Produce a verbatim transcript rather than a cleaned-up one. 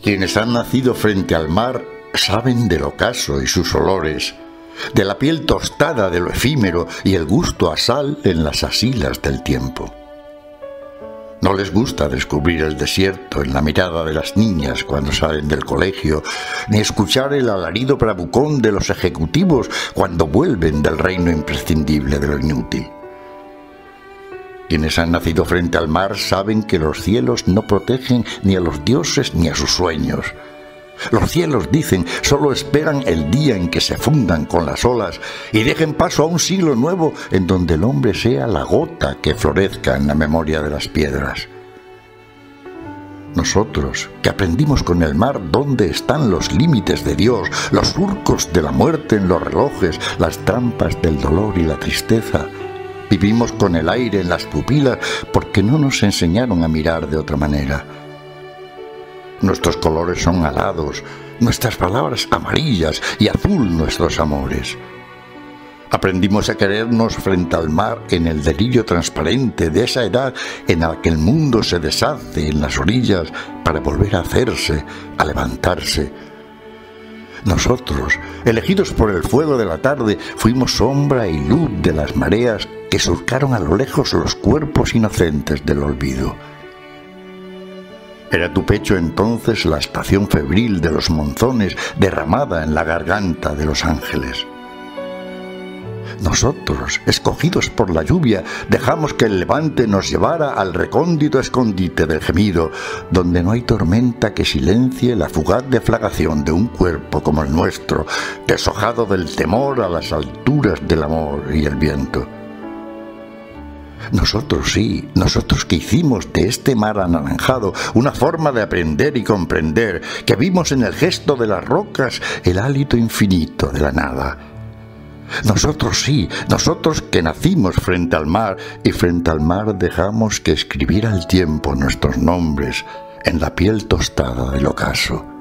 Quienes han nacido frente al mar saben del ocaso y sus olores, de la piel tostada de lo efímero y el gusto a sal en las asilas del tiempo. No les gusta descubrir el desierto en la mirada de las niñas cuando salen del colegio, ni escuchar el alarido bravucón de los ejecutivos cuando vuelven del reino imprescindible de lo inútil. Quienes han nacido frente al mar saben que los cielos no protegen ni a los dioses ni a sus sueños. Los cielos, dicen, solo esperan el día en que se fundan con las olas y dejen paso a un siglo nuevo en donde el hombre sea la gota que florezca en la memoria de las piedras. Nosotros, que aprendimos con el mar dónde están los límites de Dios, los surcos de la muerte en los relojes, las trampas del dolor y la tristeza, vivimos con el aire en las pupilas porque no nos enseñaron a mirar de otra manera. Nuestros colores son alados, nuestras palabras amarillas y azul nuestros amores. Aprendimos a querernos frente al mar en el delirio transparente de esa edad en la que el mundo se deshace en las orillas para volver a hacerse, a levantarse. Nosotros, elegidos por el fuego de la tarde, fuimos sombra y luz de las mareas que surcaron a lo lejos los cuerpos inocentes del olvido. Era tu pecho entonces la estación febril de los monzones derramada en la garganta de los ángeles. Nosotros, escogidos por la lluvia, dejamos que el levante nos llevara al recóndito escondite del gemido, donde no hay tormenta que silencie la fugaz deflagación de un cuerpo como el nuestro, deshojado del temor a las alturas del amor y el viento. Nosotros sí, nosotros que hicimos de este mar anaranjado una forma de aprender y comprender, que vimos en el gesto de las rocas el hálito infinito de la nada. Nosotros sí, nosotros que nacimos frente al mar y frente al mar dejamos que escribiera el tiempo nuestros nombres en la piel tostada del ocaso.